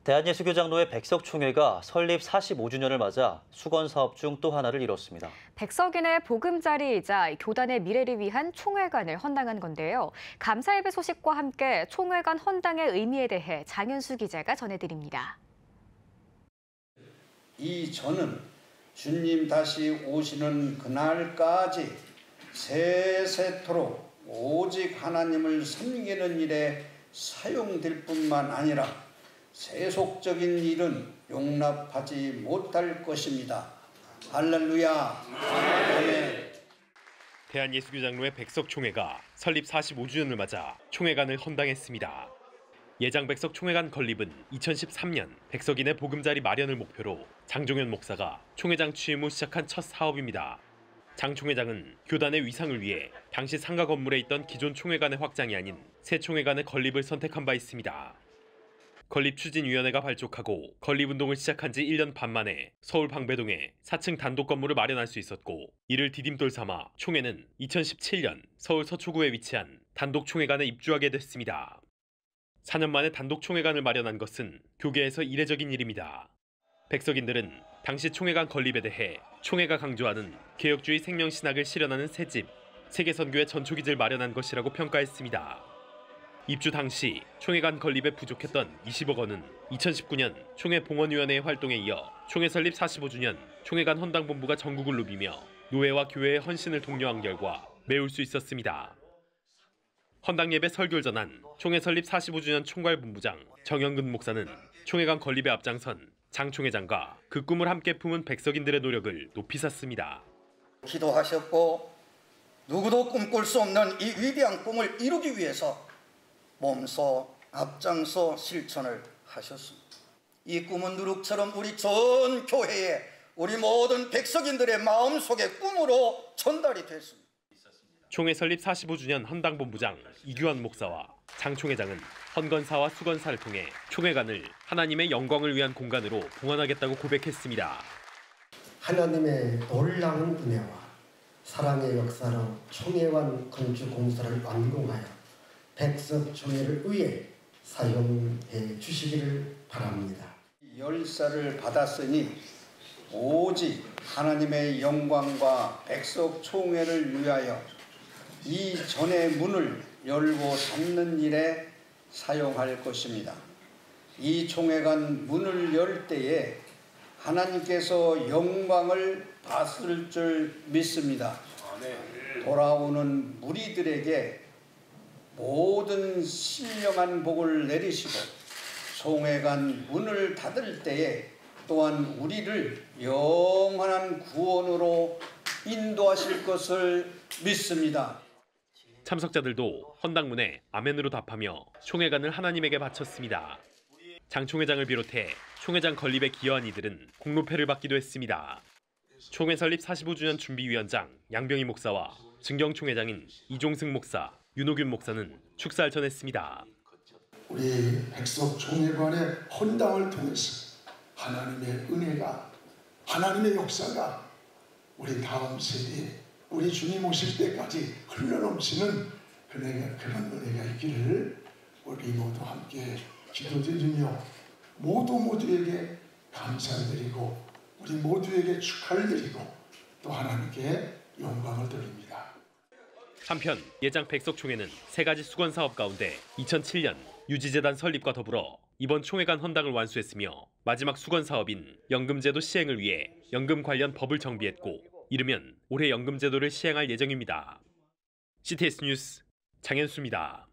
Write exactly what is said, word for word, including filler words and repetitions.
대한예수교장로회 백석총회가 설립 사십오 주년을 맞아 수건 사업 중 또 하나를 이뤘습니다. 백석인의 보금자리이자 교단의 미래를 위한 총회관을 헌당한 건데요. 감사 예배 소식과 함께 총회관 헌당의 의미에 대해 장현수 기자가 전해드립니다. 이 전은 주님 다시 오시는 그날까지 세세토록 오직 하나님을 섬기는 일에 사용될 뿐만 아니라 세속적인 일은 용납하지 못할 것입니다. 할렐루야. 아멘. 대한예수교장로회 백석총회가 설립 사십오 주년을 맞아 총회관을 헌당했습니다. 예장 백석총회관 건립은 이천십삼 년 백석인의 보금자리 마련을 목표로 장종현 목사가 총회장 취임 후 시작한 첫 사업입니다. 장 총회장은 교단의 위상을 위해 당시 상가 건물에 있던 기존 총회관의 확장이 아닌 새 총회관의 건립을 선택한 바 있습니다. 건립추진위원회가 발족하고 건립운동을 시작한 지 일 년 반 만에 서울 방배동에 사 층 단독 건물을 마련할 수 있었고, 이를 디딤돌 삼아 총회는 이천십칠 년 서울 서초구에 위치한 단독 총회관에 입주하게 됐습니다. 사 년 만에 단독 총회관을 마련한 것은 교계에서 이례적인 일입니다. 백석인들은 당시 총회관 건립에 대해 총회가 강조하는 개혁주의 생명신학을 실현하는 새집, 세계선교의 전초기지를 마련한 것이라고 평가했습니다. 입주 당시 총회관 건립에 부족했던 이십억 원은 이천십구 년 총회 봉헌위원회의 활동에 이어 총회 설립 사십오 주년 총회관 헌당본부가 전국을 누비며 노회와 교회의 헌신을 독려한 결과 메울 수 있었습니다. 헌당 예배 설교를 전한 총회 설립 사십오 주년 총괄본부장 정영근 목사는 총회관 건립에 앞장선 장 총회장과 그 꿈을 함께 품은 백석인들의 노력을 높이 샀습니다. 기도하셨고 누구도 꿈꿀 수 없는 이 위대한 꿈을 이루기 위해서 몸소 앞장서 실천을 하셨습니다. 이 꿈은 누룩처럼 우리 전 교회에 우리 모든 백석인들의 마음속의 꿈으로 전달이 됐습니다. 총회 설립 사십오 주년 헌당본부장 이규환 목사와 장 총회장은 헌건사와 수건사를 통해 총회관을 하나님의 영광을 위한 공간으로 봉헌하겠다고 고백했습니다. 하나님의 놀라운 은혜와 사랑의 역사로 총회관 건축 공사를 완공하여 백석총회를 위해 사용해 주시기를 바랍니다. 열사를 받았으니 오직 하나님의 영광과 백석총회를 위하여 이 전의 문을 열고 닫는 일에 사용할 것입니다. 이 총회관 문을 열 때에 하나님께서 영광을 받을 줄 믿습니다. 돌아오는 무리들에게 모든 신령한 복을 내리시고 총회관 문을 닫을 때에 또한 우리를 영원한 구원으로 인도하실 것을 믿습니다. 참석자들도 헌당문에 아멘으로 답하며 총회관을 하나님에게 바쳤습니다. 장 총회장을 비롯해 총회장 건립에 기여한 이들은 공로패를 받기도 했습니다. 총회 설립 사십오 주년 준비위원장 양병희 목사와 증경 총회장인 이종승 목사, 윤호균 목사는 축사를 전했습니다. 우리 백석총회관의 헌당을 통해서 하나님의 은혜가, 하나님의 역사가 우리 다음 세대에 우리 주님 오실 때까지 흘러넘치는 은혜가, 그런 은혜가 있기를 우리 모두 함께 기도드리며 모두 모두에게 감사드리고 우리 모두에게 축하를 드리고 또 하나님께 영광을 돌립니다. 한편 예장 백석총회는 세 가지 수건 사업 가운데 이천칠 년 유지재단 설립과 더불어 이번 총회관 헌당을 완수했으며 마지막 수건 사업인 연금제도 시행을 위해 연금 관련 법을 정비했고 이르면 올해 연금제도를 시행할 예정입니다. 씨티에스 뉴스 장현수입니다.